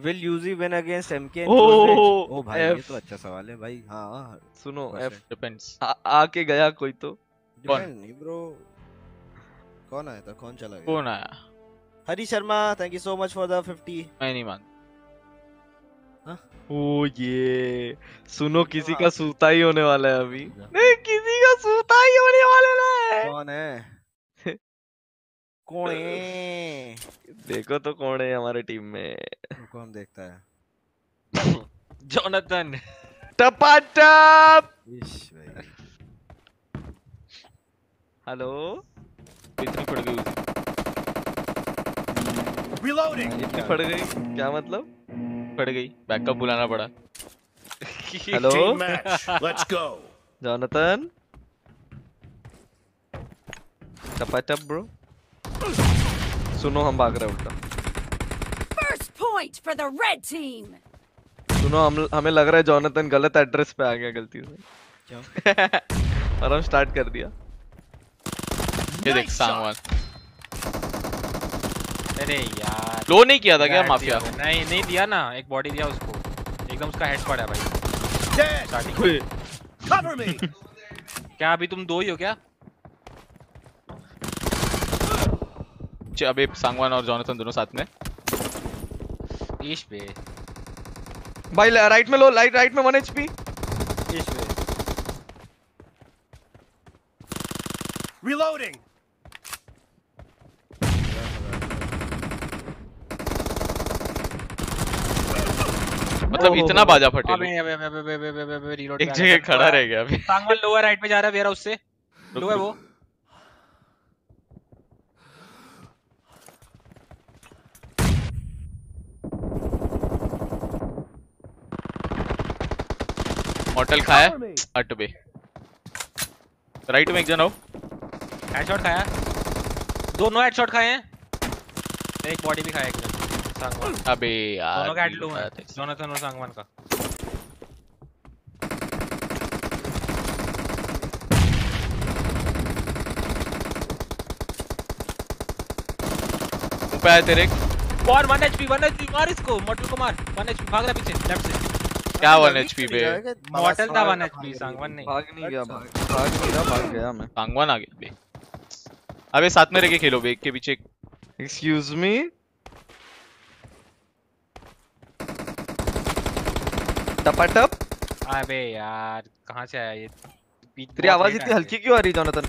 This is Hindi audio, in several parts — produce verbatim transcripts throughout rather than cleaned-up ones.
Will Uzi win against M K in Oh, close range? ओ भाई ये F. तो अच्छा सवाल है भाई। हाँ सुनो percent. F depends. आके गया कोई तो कौन? Depend नहीं bro। कौन आया था, कौन चला गया? कौन आया? हरी Sharma, thank you so much for the fifty। मैं नहीं मान। हाँ? ओ ये सुनो किसी का सूता ही होने वाला है अभी। नहीं किसी का सूता ही होने वाला है। कौन है? कौन है? देखो तो कौन है हमारे टीम में। कौन देखता है? जोनाथन। टपाटप। इश भाई। हेलो। इतनी पड़ गई उसे। Reloading. इतनी पड़ गई क्या मतलब? पड़ गई, बैकअप बुलाना पड़ा। Hello. Team match. Let's go. Jonathan. टपाटप ब्रो। सुनो हम भाग रहे हैं उल्टा। First point for the red team. सुनो हम हमें लग रहा है जोनाथन गलत एड्रेस पे आ गया गलती से। क्यों? और हम स्टार्ट कर दिया। ये देख Nice सांगवान। अरे यार लो नहीं किया था क्या हेड माफिया? दिया, नहीं नहीं दिया ना, एक बॉडी दिया उसको, एकदम उसका हेड पड़ा भाई Dead. स्टार्टिंग। Cover me. क्या अभी तुम दो ही हो क्या? अबे सांगवान और जोनाथन दोनों साथ में। इश पे भाई राइट में लो, लाइट राइट में वन एचपी। इश पे। Reloading. मतलब इतना बाजा फटे अबे अबे अबे अबे अबे अबे अबे रीलोड एक जगह खड़ा रह गया अभी। सांगवान लोअर राइट पे जा रहा है, वेयर हाउस से लो है वो। मॉर्टल खाया हट बे। राइट में एक जन हो। हेडशॉट खाया, दोनों हेडशॉट खाए हैं, एक बॉडी भी खाया एक जन सांगवान। अबे यार दोनों का हेड लो है, जोनाथन और सांगवान का। ऊपर आया तेरे। One one HP one HP मार इसको, मॉर्टल को मार। वन एचपी भाग रहा पीछे लेफ्ट से। क्या वन एचपी पे? मॉर्टल था वन एचपी, सांगवान नहीं। भाग नहीं गया, भाग भाग नहीं रहा, भाग गया मैं। सांगवान आ गया बे। अबे साथ में रह के खेलो बे, एक के पीछे एक। Excuse me. टपाटप। अबे यार कहाँ से आया ये? तेरी आवाज इतनी हल्की क्यों आ रही जोनाथन?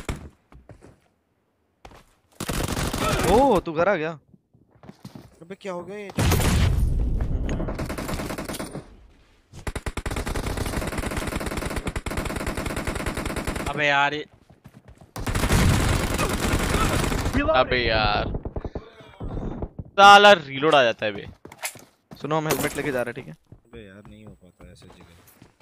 ओह तू घर आ गया। अबे क्या हो गया ये? अबे यार ये अबे यार साला रीलोड आ जाता है बे। सुनो हम हेलमेट लेके जा रहे हैं, ठीक है? अबे यार नहीं हो पाता ऐसे जगह।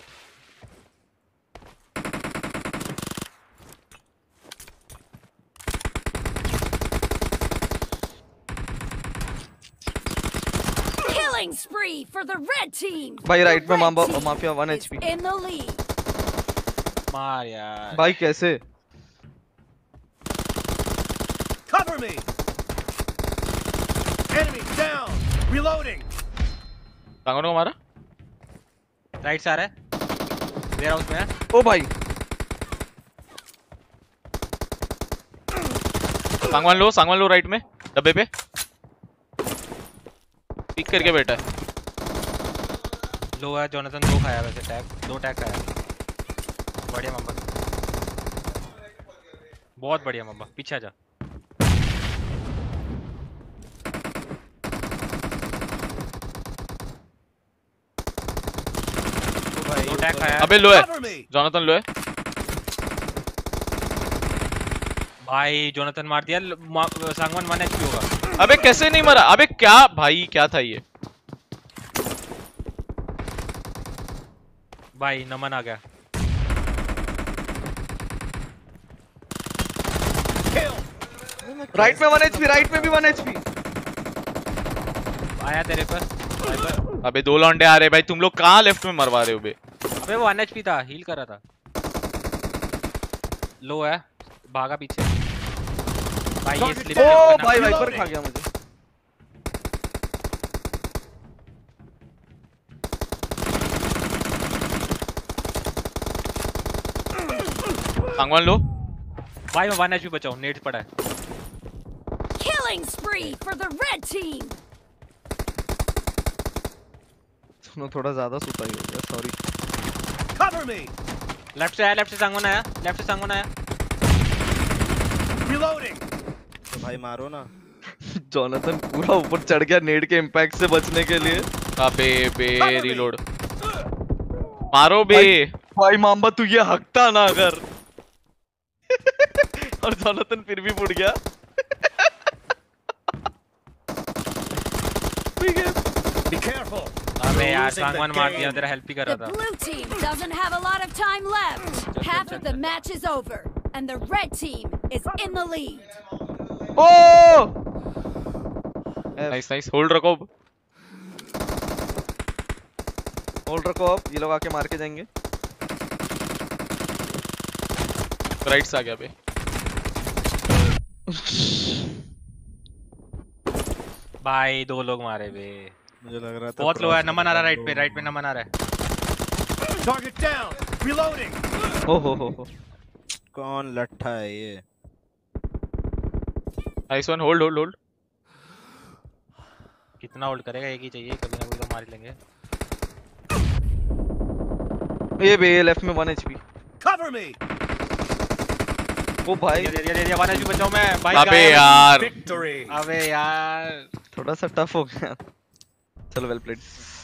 Killing spree for the red team. भाई राइट में The red मामा team mafia one is HP. in the lead. मार यार। भाई कैसे? Cover me. Enemy down. Reloading. Sangwan को मारा। राइट से आ रहा है, वेयर हाउस में है। ओ भाई सांगवान लो, सांगवान लो राइट में डब्बे पे पिक करके बैठा है। लो है जोनाथन, दो खाया वैसे, टैग दो टैग खाया। बढ़िया मम्मा, बहुत बढ़िया मम्मा, पीछे आ जा। दो टैग खाया। अबे लो है Cover me. जोनाथन, लो है भाई जोनाथन मार दिया। सांगवान वन एचपी होगा। अबे कैसे नहीं मरा? अबे क्या भाई क्या था ये? भाई नमन आ गया। Kill. राइट में वन एचपी, राइट में भी वन एचपी। आया तेरे पर, पर। अबे दो लौंडे आ रहे भाई, तुम लोग कहाँ लेफ्ट में मरवा रहे हो बे? अबे वो वन एचपी था, हील कर रहा था। लो है, भागा पीछे। भाई ये स्लिप ओ भाई वाइपर खा गया मुझे। सांगवान लो भाई मैं वन एचपी बचाऊं, नेट पड़ा है। Killing spree for the red team. सुनो थोड़ा ज्यादा सुताई हो गया, सॉरी। Cover me. लेफ्ट से आया, लेफ्ट से सांगवान आया, लेफ्ट से सांगवान आया। Reloading. तो भाई मारो ना। जोनाथन पूरा ऊपर चढ़ गया नेड के इम्पैक्ट से बचने के लिए। अबे बे रीलोड मारो बे भाई मामा तू ये हकता ना अगर और जोनाथन फिर भी उड़ गया। Be careful. अबे यार Losing the सांगवान मार दिया, game. तेरा हेल्प ही कर The रहा था। blue team doesn't have a lot of time left. Half of the match is over, and the red team is in the lead. ओ नाइस नाइस होल्ड रखो होल्ड रखो, अब ये लोग आके मार के जाएंगे। राइट से आ गया बे भाई दो लोग मारे बे, मुझे लग रहा था बहुत लो है। cross नमन आ रहा है राइट दो- पे, राइट पे नमन आ रहा है। Target down. Reloading. ओ हो हो हो कौन लट्ठा है ये? Nice one hold hold hold कितना होल्ड करेगा, एक ही चाहिए, कभी ना कभी तो मार ही लेंगे। ये बे लेफ्ट में वन एचपी। Cover me. ओ भाई दे दिया दे दिया, वन एचपी बचाओ मैं भाई। अबे गायब। यार Victory. अबे यार थोड़ा सा टफ हो गया। चलो वेल प्लेड।